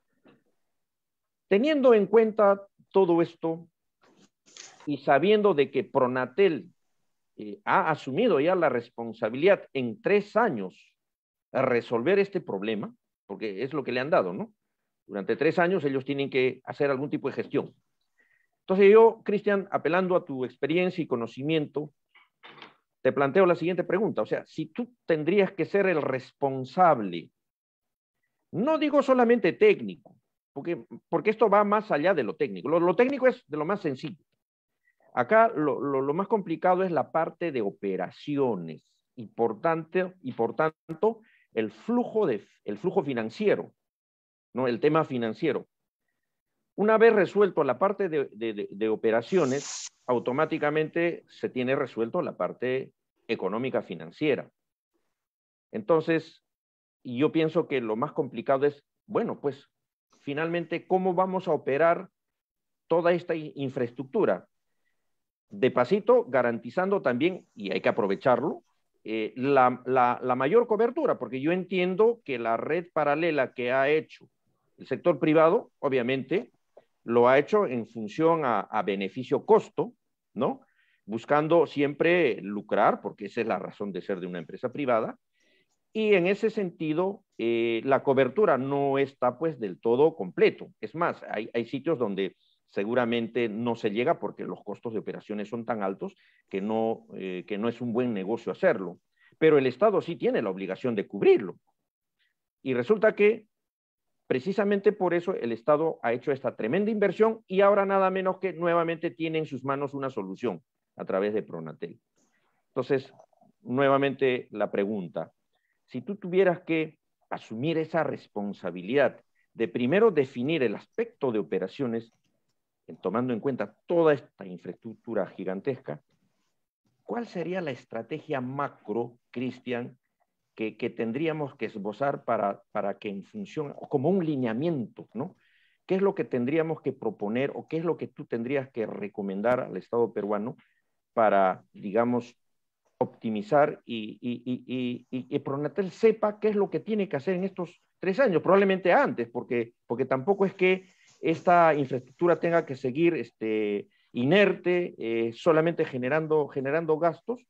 Teniendo en cuenta todo esto y sabiendo de que Pronatel eh, ha asumido ya la responsabilidad en tres años a resolver este problema, porque es lo que le han dado, ¿no? Durante tres años ellos tienen que hacer algún tipo de gestión. Entonces yo, Cristian, apelando a tu experiencia y conocimiento, te planteo la siguiente pregunta. O sea, si tú tendrías que ser el responsable, no digo solamente técnico, porque, porque esto va más allá de lo técnico. Lo, lo técnico es de lo más sencillo. Acá lo, lo, lo más complicado es la parte de operaciones y por tanto, y por tanto el, flujo de, el flujo financiero, ¿no? El tema financiero. Una vez resuelto la parte de, de, de, de operaciones, automáticamente se tiene resuelto la parte económica financiera. Entonces, yo pienso que lo más complicado es, bueno, pues finalmente, ¿cómo vamos a operar toda esta infraestructura? De pasito, garantizando también, y hay que aprovecharlo, eh, la, la, la mayor cobertura, porque yo entiendo que la red paralela que ha hecho el sector privado, obviamente, lo ha hecho en función a, a beneficio-costo, ¿no? Buscando siempre lucrar, porque esa es la razón de ser de una empresa privada, y en ese sentido, eh, la cobertura no está pues del todo completo. Es más, hay, hay sitios donde seguramente no se llega porque los costos de operaciones son tan altos que no, eh, que no es un buen negocio hacerlo. Pero el Estado sí tiene la obligación de cubrirlo. Y resulta que precisamente por eso el Estado ha hecho esta tremenda inversión y ahora nada menos que nuevamente tiene en sus manos una solución a través de Pronatel. Entonces, nuevamente la pregunta, si tú tuvieras que asumir esa responsabilidad de primero definir el aspecto de operaciones, tomando en cuenta toda esta infraestructura gigantesca, ¿cuál sería la estrategia macro, Cristian, que, que tendríamos que esbozar para, para que en función, como un lineamiento, ¿no? ¿Qué es lo que tendríamos que proponer o qué es lo que tú tendrías que recomendar al Estado peruano para, digamos, optimizar y, y, y, y, y Pronatel sepa qué es lo que tiene que hacer en estos tres años, probablemente antes, porque, porque tampoco es que esta infraestructura tenga que seguir este, inerte, eh, solamente generando, generando gastos,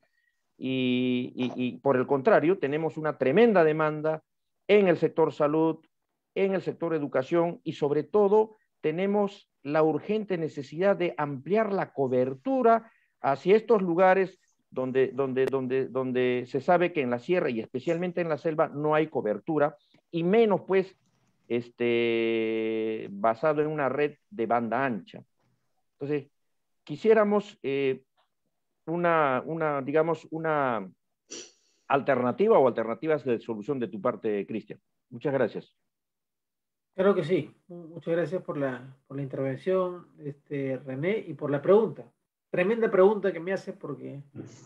y, y, y por el contrario, tenemos una tremenda demanda en el sector salud, en el sector educación, y sobre todo tenemos la urgente necesidad de ampliar la cobertura hacia estos lugares donde, donde, donde, donde se sabe que en la sierra y especialmente en la selva no hay cobertura, y menos pues este, basado en una red de banda ancha. Entonces, quisiéramos eh, una, una, digamos, una alternativa o alternativas de solución de tu parte, Cristian. Muchas gracias. Claro que sí. Muchas gracias por la, por la intervención, este, René, y por la pregunta. Tremenda pregunta que me hace porque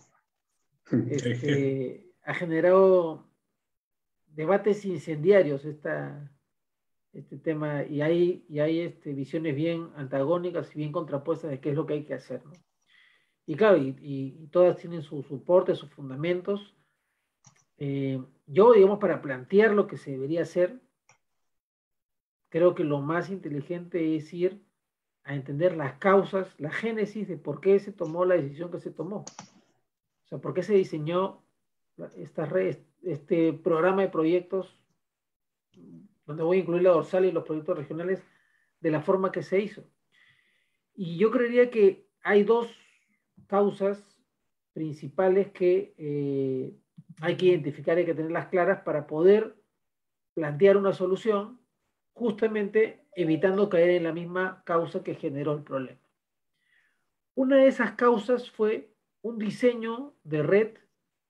este, ha generado debates incendiarios esta, este tema y hay, y hay este, visiones bien antagónicas y bien contrapuestas de qué es lo que hay que hacer, ¿no? Y claro, y, y, y todas tienen su soporte, sus fundamentos. Eh, yo, digamos, para plantear lo que se debería hacer, creo que lo más inteligente es ir a entender las causas, la génesis de por qué se tomó la decisión que se tomó. O sea, por qué se diseñó esta red, este programa de proyectos, donde voy a incluir la dorsal y los proyectos regionales, de la forma que se hizo. Y yo creería que hay dos causas principales que eh, hay que identificar, hay que tenerlas claras para poder plantear una solución, justamente evitando caer en la misma causa que generó el problema. Una de esas causas fue un diseño de red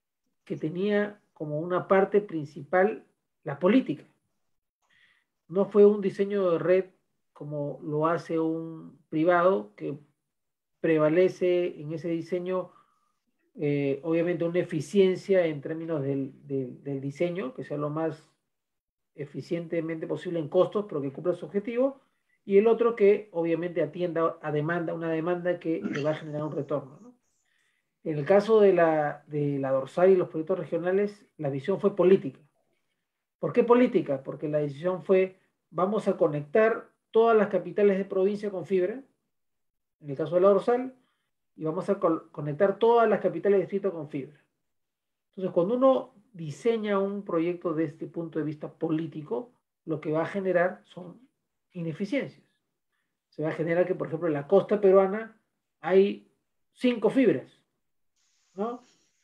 que tenía como una parte principal la política. No fue un diseño de red como lo hace un privado, que prevalece en ese diseño, eh, obviamente, una eficiencia en términos del, del, del diseño, que sea lo más eficientemente posible en costos, pero que cumpla su objetivo, y el otro que obviamente atienda a demanda, una demanda que le va a generar un retorno, ¿no? En el caso de la, de la dorsal y los proyectos regionales, la visión fue política. ¿Por qué política? Porque la decisión fue, vamos a conectar todas las capitales de provincia con fibra, en el caso de la dorsal, y vamos a co conectar todas las capitales de distrito con fibra. Entonces, cuando uno diseña un proyecto desde este punto de vista político, lo que va a generar son ineficiencias. Se va a generar que, por ejemplo, en la costa peruana hay cinco fibras, ¿no?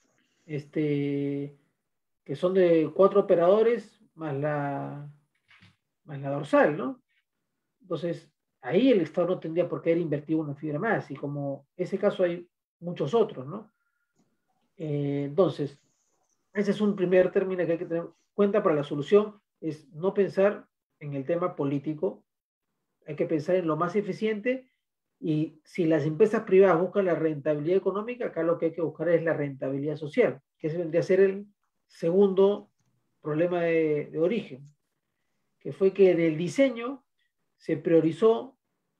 Este, que son de cuatro operadores más la, más la dorsal, ¿no? Entonces, ahí el Estado no tendría por qué haber invertido una fibra más, y como ese caso hay muchos otros, ¿no? Eh, entonces, ese es un primer término que hay que tener en cuenta para la solución, es no pensar en el tema político, hay que pensar en lo más eficiente, y si las empresas privadas buscan la rentabilidad económica, acá lo que hay que buscar es la rentabilidad social, que ese vendría a ser el segundo problema de, de origen, que fue que en el diseño se priorizó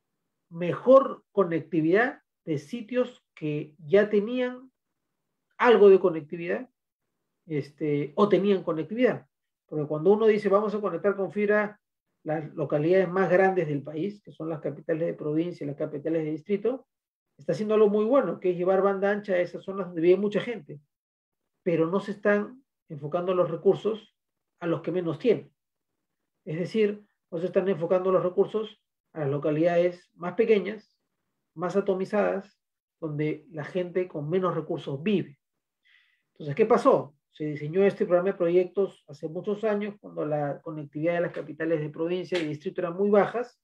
mejor conectividad de sitios que ya tenían algo de conectividad, este, o tenían conectividad. Porque cuando uno dice vamos a conectar con fibra las localidades más grandes del país, que son las capitales de provincia y las capitales de distrito, está haciendo algo muy bueno, que es llevar banda ancha a esas zonas donde vive mucha gente, pero no se están enfocando los recursos a los que menos tienen. Es decir, no se están enfocando los recursos a las localidades más pequeñas, más atomizadas, donde la gente con menos recursos vive. Entonces, ¿qué pasó? Se diseñó este programa de proyectos hace muchos años, cuando la conectividad de las capitales de provincia y distrito eran muy bajas,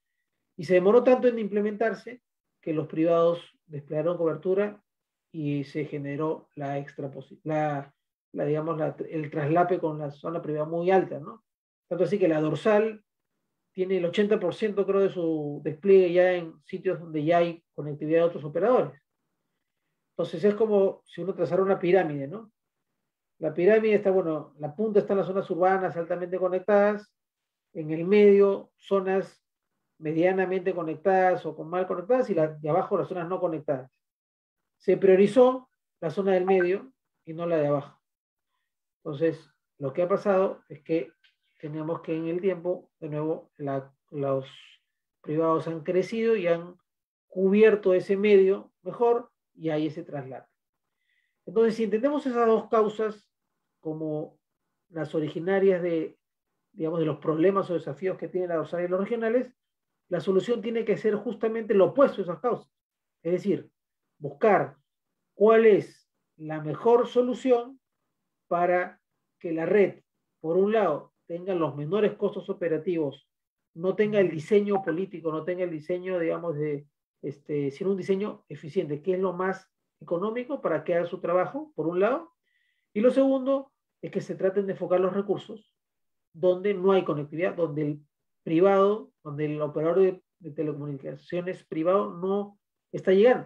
y se demoró tanto en implementarse que los privados desplegaron cobertura y se generó la extra la, la, digamos, la, el traslape con la zona privada muy alta, ¿no? Tanto así que la dorsal tiene el ochenta por ciento, creo, de su despliegue ya en sitios donde ya hay conectividad de otros operadores. Entonces es como si uno trazara una pirámide, ¿no? La pirámide está, bueno, la punta está en las zonas urbanas altamente conectadas, en el medio zonas medianamente conectadas o con mal conectadas, y, la, y abajo las zonas no conectadas. Se priorizó la zona del medio y no la de abajo. Entonces, lo que ha pasado es que tenemos que en el tiempo, de nuevo, la, los privados han crecido y han cubierto ese medio mejor, y hay ese traslado. Entonces, si entendemos esas dos causas como las originarias de, digamos, de los problemas o desafíos que tienen la dorsal y los regionales, la solución tiene que ser justamente lo opuesto a esas causas. Es decir, buscar cuál es la mejor solución para que la red, por un lado, tenga los menores costos operativos, no tenga el diseño político, no tenga el diseño, digamos, de, este, sino un diseño eficiente, que es lo más económico para que haga su trabajo, por un lado. Y lo segundo es que se traten de enfocar los recursos donde no hay conectividad, donde el privado, donde el operador de, de telecomunicaciones privado no está llegando.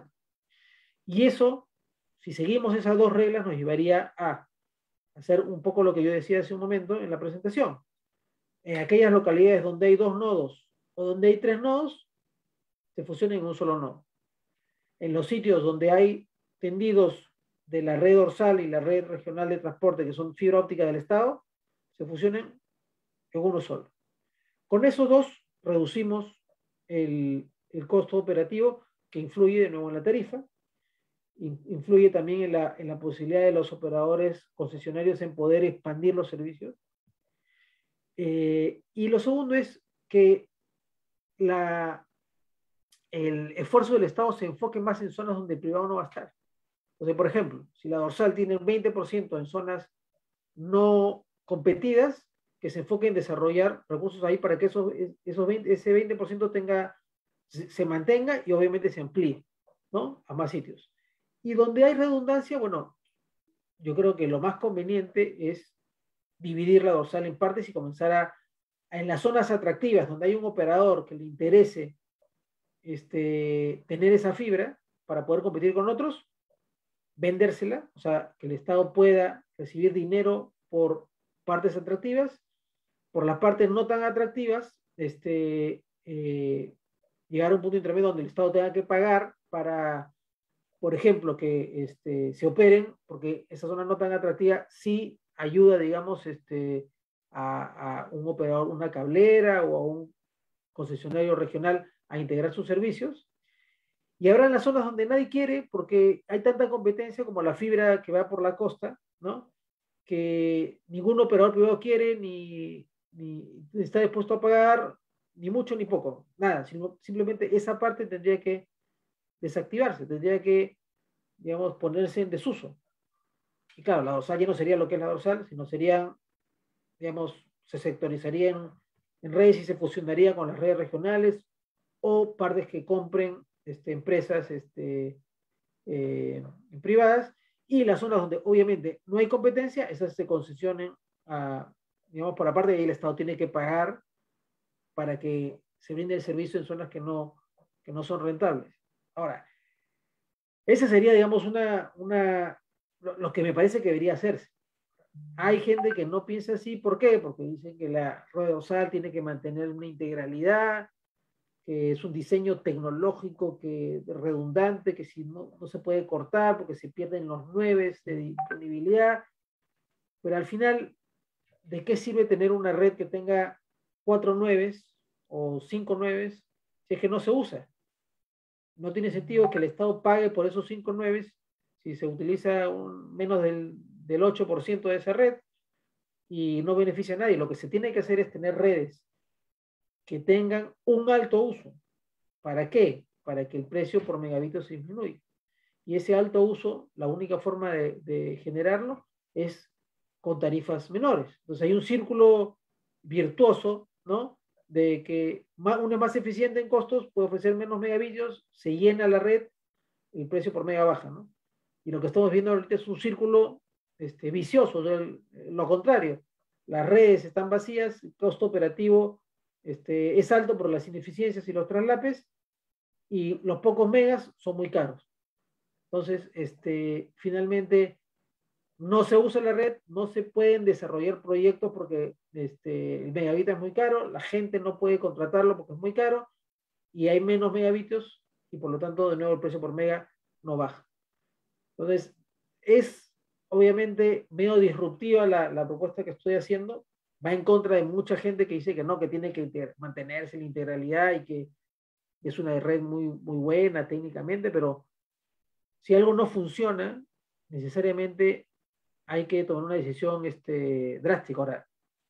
Y eso, si seguimos esas dos reglas, nos llevaría a hacer un poco lo que yo decía hace un momento en la presentación. En aquellas localidades donde hay dos nodos o donde hay tres nodos, se fusionen en un solo nodo. En los sitios donde hay tendidos de la red dorsal y la red regional de transporte, que son fibra óptica del Estado, se fusionen en uno solo. Con esos dos reducimos el, el costo operativo, que influye de nuevo en la tarifa, influye también en la, en la posibilidad de los operadores concesionarios en poder expandir los servicios. Eh, y lo segundo es que la, el esfuerzo del Estado se enfoque más en zonas donde el privado no va a estar. Entonces, por ejemplo, si la dorsal tiene un veinte por ciento en zonas no competidas, que se enfoque en desarrollar recursos ahí para que esos, esos veinte, ese veinte por ciento tenga, se, se mantenga y obviamente se amplíe, ¿no?, a más sitios. Y donde hay redundancia, bueno, yo creo que lo más conveniente es dividir la dorsal en partes y comenzar a, a en las zonas atractivas, donde hay un operador que le interese este, tener esa fibra para poder competir con otros, vendérsela, o sea, que el Estado pueda recibir dinero por partes atractivas, por las partes no tan atractivas, este, eh, llegar a un punto intermedio donde el Estado tenga que pagar para, por ejemplo, que este, se operen, porque esa zona no tan atractiva sí ayuda, digamos, este, a, a un operador, una cablera o a un concesionario regional a integrar sus servicios. Y habrá en las zonas donde nadie quiere, porque hay tanta competencia como la fibra que va por la costa, ¿no? Que ningún operador privado quiere, ni, ni está dispuesto a pagar, ni mucho ni poco, nada, sino, simplemente esa parte tendría que desactivarse, tendría que, digamos, ponerse en desuso. Y claro, la dorsal ya no sería lo que es la dorsal, sino serían, digamos, se sectorizaría en, en redes y se fusionaría con las redes regionales o partes que compren este, empresas este, eh, privadas, y las zonas donde obviamente no hay competencia, esas se concesionen a, digamos, por la parte de ahí el Estado tiene que pagar para que se brinde el servicio en zonas que no, que no son rentables. Ahora, esa sería, digamos, una, una, lo que me parece que debería hacerse. Hay gente que no piensa así, ¿por qué? Porque dicen que la rueda dorsal tiene que mantener una integralidad, que es un diseño tecnológico que redundante, que si no, no se puede cortar porque se pierden los nueves de disponibilidad. Pero al final, ¿de qué sirve tener una red que tenga cuatro nueves o cinco nueves si es que no se usa? No tiene sentido que el Estado pague por esos cinco nueves si se utiliza un, menos del, del ocho por ciento de esa red y no beneficia a nadie. Lo que se tiene que hacer es tener redes que tengan un alto uso. ¿Para qué? Para que el precio por megabitio se disminuya. Y ese alto uso, la única forma de, de generarlo es con tarifas menores. Entonces hay un círculo virtuoso, ¿no? De que una más eficiente en costos puede ofrecer menos megabitios, se llena la red, el precio por mega baja, ¿no? Y lo que estamos viendo ahorita es un círculo este, vicioso, del, lo contrario. Las redes están vacías, el costo operativo este, es alto por las ineficiencias y los traslapes, y los pocos megas son muy caros. Entonces, este, finalmente, no se usa la red, no se pueden desarrollar proyectos porque este, el megabit es muy caro, la gente no puede contratarlo porque es muy caro, y hay menos megabitios, y por lo tanto, de nuevo, el precio por mega no baja. Entonces, es obviamente medio disruptiva la, la propuesta que estoy haciendo, va en contra de mucha gente que dice que no, que tiene que mantenerse en la integralidad y que es una red muy, muy buena técnicamente, pero si algo no funciona, necesariamente hay que tomar una decisión este, drástica. Ahora,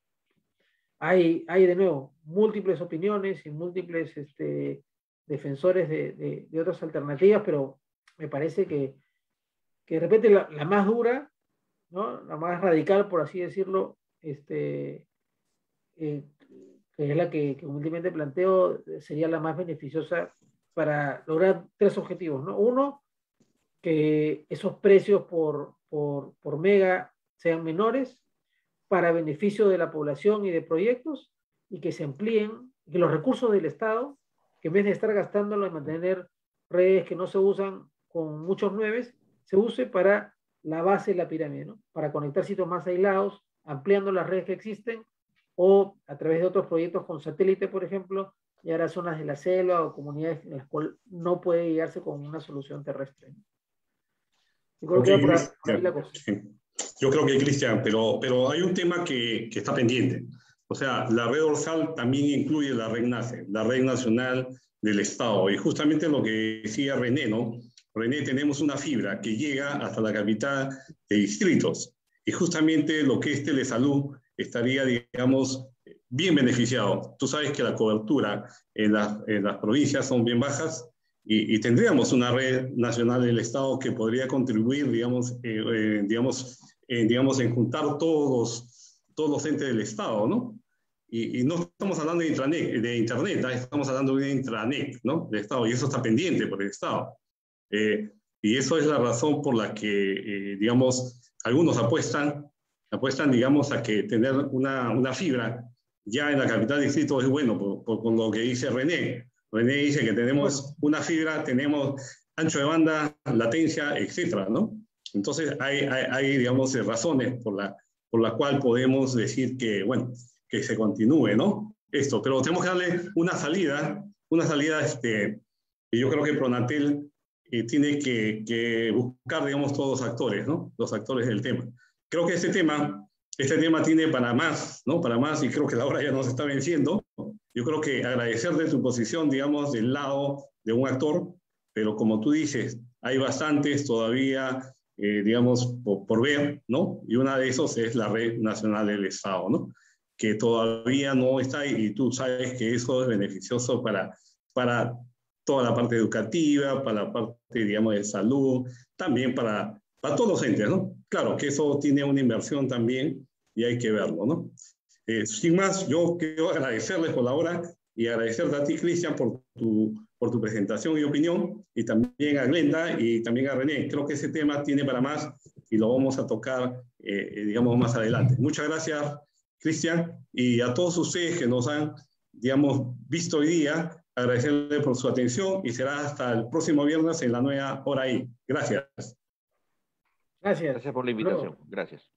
hay, hay de nuevo múltiples opiniones y múltiples este, defensores de, de, de otras alternativas, pero me parece que, que de repente la, la más dura, ¿no? La más radical, por así decirlo, este, eh, que es la que, que humildemente planteo, sería la más beneficiosa para lograr tres objetivos, ¿no? Uno, que esos precios por, por, por mega sean menores para beneficio de la población y de proyectos, y que se amplíen, que los recursos del Estado, que en vez de estar gastándolo en mantener redes que no se usan con muchos nueves, se use para la base de la pirámide, ¿no? Para conectar sitios más aislados, ampliando las redes que existen, o a través de otros proyectos con satélite, por ejemplo, llegar a zonas de la selva o comunidades en las cuales no puede llegarse con una solución terrestre. Yo creo okay, que va por ahí la cosa. Sí. Yo creo que, Cristian, pero, pero hay un tema que, que está pendiente. O sea, la red dorsal también incluye la red NACE, la red nacional del Estado. Y justamente lo que decía René, ¿no? René, tenemos una fibra que llega hasta la capital de distritos. Y justamente lo que es Telesalud estaría, digamos, bien beneficiado. Tú sabes que la cobertura en, la, en las provincias son bien bajas, y, y tendríamos una red nacional del Estado que podría contribuir, digamos, eh, eh, digamos, eh, digamos, en juntar todos, todos los entes del Estado, ¿no? Y, y no estamos hablando de, intranet, de Internet, ¿eh? Estamos hablando de intranet, ¿no? Del Estado, y eso está pendiente por el Estado. Eh, y eso es la razón por la que, eh, digamos, algunos apuestan, apuestan, digamos, a que tener una, una fibra ya en la capital distrito es bueno, por, por, por lo que dice René. René dice que tenemos una fibra, tenemos ancho de banda, latencia, etcétera, ¿no? Entonces hay, hay, hay digamos, razones por la, por la cual podemos decir que, bueno, que se continúe, ¿no? Esto, pero tenemos que darle una salida, una salida, este, y yo creo que Pronatel eh, tiene que, que buscar, digamos, todos los actores, ¿no? Los actores del tema. Creo que este tema, este tema tiene para más, ¿no? Para más, y creo que la hora ya nos está venciendo. Yo creo que agradecerte tu posición, digamos, del lado de un actor, pero como tú dices, hay bastantes todavía, eh, digamos, por, por ver, ¿no? Y una de esos es la Red Nacional del Estado, ¿no? Que todavía no está, y tú sabes que eso es beneficioso para, para toda la parte educativa, para la parte, digamos, de salud, también para, para todos los entes, ¿no? Claro que eso tiene una inversión también y hay que verlo, ¿no? Eh, sin más, yo quiero agradecerles por la hora y agradecerte a ti, Cristian, por tu, por tu presentación y opinión, y también a Glenda y también a René. Creo que ese tema tiene para más y lo vamos a tocar, eh, digamos, más adelante. Muchas gracias, Cristian, y a todos ustedes que nos han, digamos, visto hoy día, agradecerles por su atención y será hasta el próximo viernes en la nueva hora ahí. Gracias. Gracias. Gracias por la invitación. Gracias.